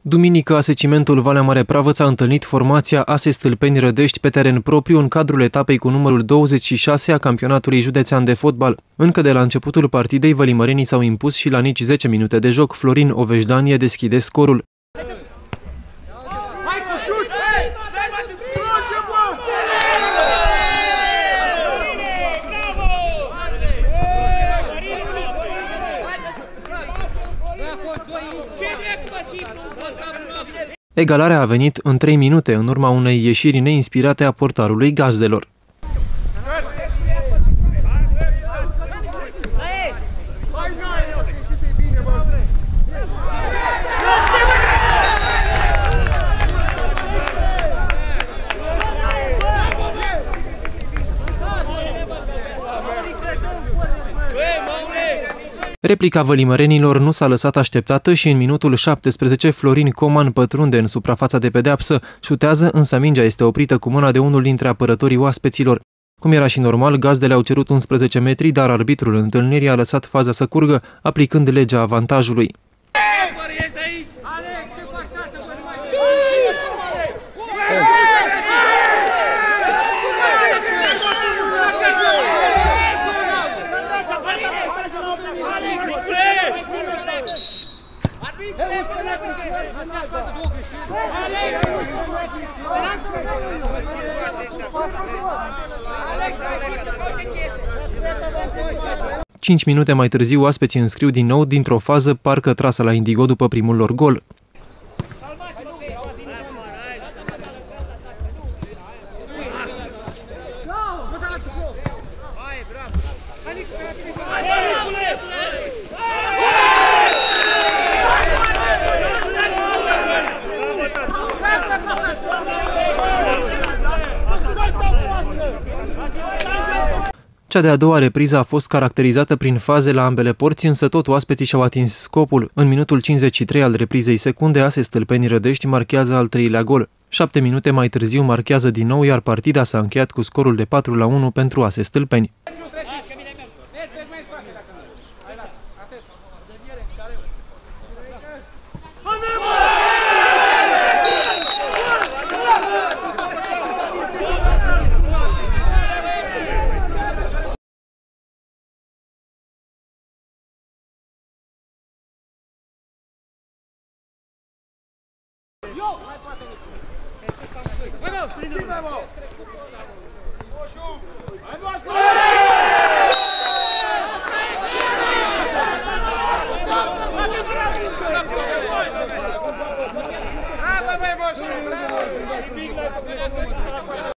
Duminică, AS Cimentul Valea Mare Pravăț a întâlnit formația AS Stâlpeni Rădești pe teren propriu în cadrul etapei cu numărul 26 a campionatului județean de fotbal. Încă de la începutul partidei, vălimărenii s-au impus și la nici 10 minute de joc, Florin Ovejdanie deschide scorul. Egalarea a venit în 3 minute, în urma unei ieșiri neinspirate a portarului gazdelor. Replica vălimărenilor nu s-a lăsat așteptată și în minutul 17 Florin Coman pătrunde în suprafața de pedeapsă, șutează, însă mingea este oprită cu mâna de unul dintre apărătorii oaspeților. Cum era și normal, gazdele au cerut 11 metri, dar arbitrul întâlnirii a lăsat faza să curgă, aplicând legea avantajului. Cinci minute mai târziu, oaspeții înscriu din nou dintr-o fază parcă trasă la indigo după primul lor gol. Cea de-a doua repriză a fost caracterizată prin faze la ambele porți, însă tot oaspeții și-au atins scopul. În minutul 53 al reprizei secunde, AS Stâlpeni Rădești marchează al treilea gol. 7 minute mai târziu marchează din nou, iar partida s-a încheiat cu scorul de 4-1 pentru AS Stâlpeni. Bravo,